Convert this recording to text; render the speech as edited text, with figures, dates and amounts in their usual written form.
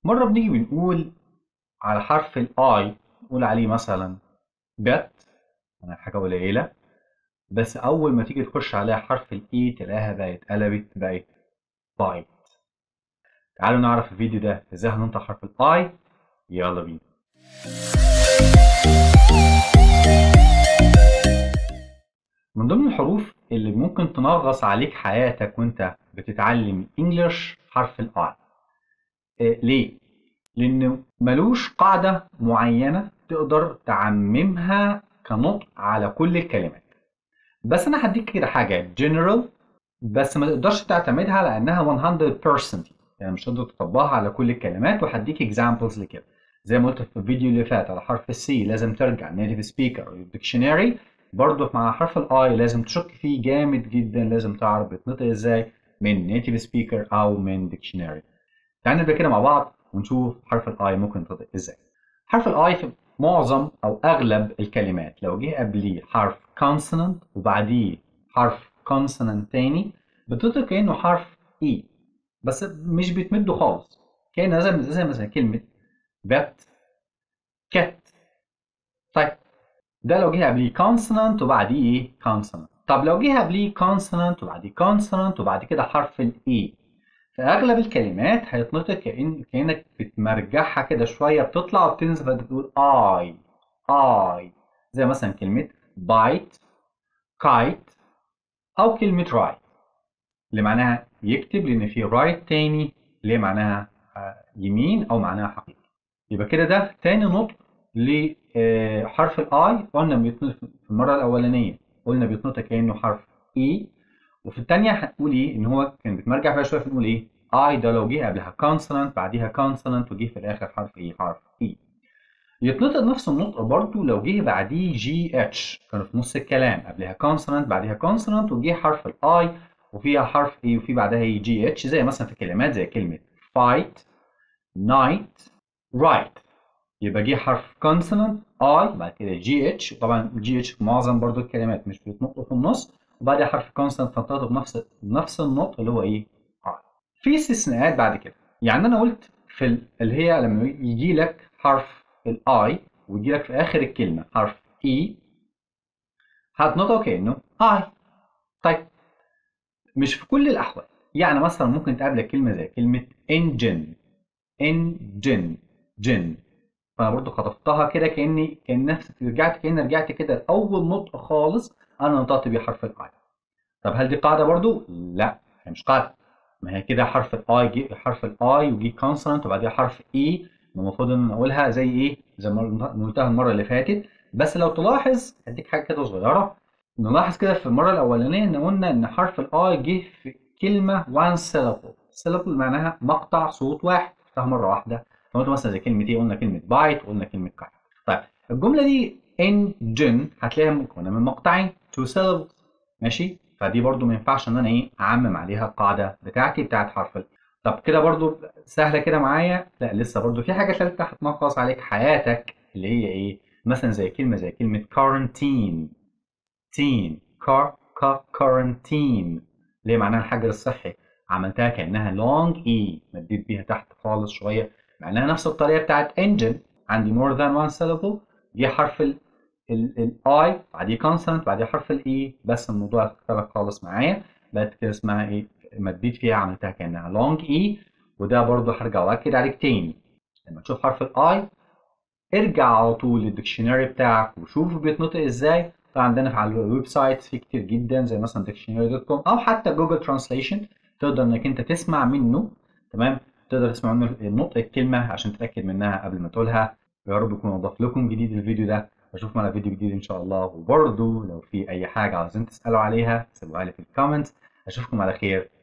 مرة بنيجي بنقول على حرف الاي، نقول عليه مثلا بت، يعني حاجة قليلة، بس أول ما تيجي تخش عليها حرف الاي تلاقيها بقت قلبت بقت بايت. تعالوا نعرف الفيديو ده ازاي هننطق حرف الاي. يلا بينا. من ضمن الحروف اللي ممكن تنغص عليك حياتك وانت بتتعلم انجلش حرف الاي. ليه؟ لأنه ملوش قاعدة معينة تقدر تعممها كنطق على كل الكلمات. بس أنا هديك كده حاجة general، بس ما تقدرش تعتمدها على إنها 100%، يعني مش هتقدر تطبقها على كل الكلمات. وهديك examples لكده. زي ما قلت في الفيديو اللي فات على حرف السي لازم ترجع native speaker أو dictionary، برضه مع حرف الاي لازم تشك فيه جامد جدا، لازم تعرف بيتنطق ازاي من native speaker أو من dictionary. تعالى نبدأ كده مع بعض ونشوف حرف الاي ممكن ينطق ازاي. حرف الاي في معظم او اغلب الكلمات لو جه قبليه حرف consonant وبعديه حرف consonant تاني بتنطق كأنه حرف اي، بس مش بيتمده خالص. كأنه زي مثلا كلمة بت، كت. طيب ده لو جه قبليه consonant وبعديه ايه consonant. طب لو جه قبليه consonant وبعديه consonant وبعد كده حرف الاي، في أغلب الكلمات هيتنطق كأنك بتمرجعها كده شوية، بتطلع وبتنزل بتقول I. زي مثلا كلمة bite، kite، أو كلمة write اللي معناها يكتب، لأن في write تاني اللي معناها يمين أو معناها حقيقي. يبقى كده ده تاني نطق لحرف الآي. قلنا بيتنطق في المرة الأولانية قلنا بيتنطق كأنه حرف إي، وفي الثانية هنقول إيه؟ إن هو كان بتمرجع فيها شوية، فنقول إيه؟ I ده لو جه قبلها consonant بعديها consonant وجه في الآخر حرف إيه؟ حرف إي. يتنطق نفس النطق برضو لو جه بعديه جي اتش، كانوا في نص الكلام قبلها consonant بعديها consonant وجه حرف الآي وفيها حرف إيه وفي بعدها جي اتش، زي مثلا في كلمات زي كلمة fight، night، right. يبقى جه حرف consonant I بعد كده جي اتش، طبعا جي اتش في معظم برضو الكلمات مش بيتنطقوا في النص، وبعدها حرف consonant فانطقته بنفس النطق اللي هو ايه I. في استثناءات بعد كده. يعني انا قلت في اللي هي لما يجي لك حرف الاي ويجي لك في اخر الكلمه حرف اي هتنطقه كانه I. طيب مش في كل الاحوال. يعني مثلا ممكن تقابلك كلمه زي كلمه engine، جن، فانا برضو خطفتها كده كان نفسي رجعت كده لاول نطق خالص انا نطقت بيه حرف الاي. طب هل دي قاعده برضو؟ لا، هي مش قاعده. ما هي كده حرف الاي وجي كونسونانت وبعديها حرف اي، المفروض ان اقولها زي ايه، زي ما قلتها المره اللي فاتت. بس لو تلاحظ هديك حاجه كده صغيره، نلاحظ كده في المره الاولانيه ان قلنا ان حرف الاي جه في كلمه one syllable معناها مقطع صوت واحد، قلتها مره واحده. فقلت مثلا زي كلمه ايه، قلنا كلمه بايت قلنا كلمه كايت. طيب الجمله دي engine هتلاقيها مكونه من مقطعين two syllables، ماشي. فدي برضو ما ينفعش ان انا ايه اعمم عليها القاعده بتاعتي بتاعت حرف ال. طب كده برضو سهله كده معايا؟ لا لسه برضو في حاجه ثالثه هتنقص عليك حياتك، اللي هي ايه؟ مثلا زي كلمه quarantine، quarantine اللي هي معناها الحجر الصحي، عملتها كانها long e، مديت بيها تحت خالص شويه، معناها نفس الطريقه بتاعت engine. عندي more than one syllable، دي حرف الاي بعديه كونسونانت بعديه حرف الاي، بس الموضوع اختلف خالص معايا، بقت كده اسمها ايه، مديت فيها عملتها كانها لونج اي. وده برضو هرجع واكد عليك تاني، لما تشوف حرف الاي ارجع على طول للديكشنري بتاعك وشوف بيتنطق ازاي. طبعا عندنا على الويب سايت في كتير جدا زي مثلا dictionary.com او حتى جوجل ترانسليشن، تقدر انك انت تسمع منه. تمام، تقدر تسمع منه نطق الكلمه عشان تتاكد منها قبل ما تقولها. يا رب يكون اضاف لكم جديد الفيديو ده، اشوفكم على فيديو جديد ان شاء الله. وبرضه لو في اي حاجه عايزين تسالوا عليها سيبوها لي في الكومنتس. اشوفكم على خير.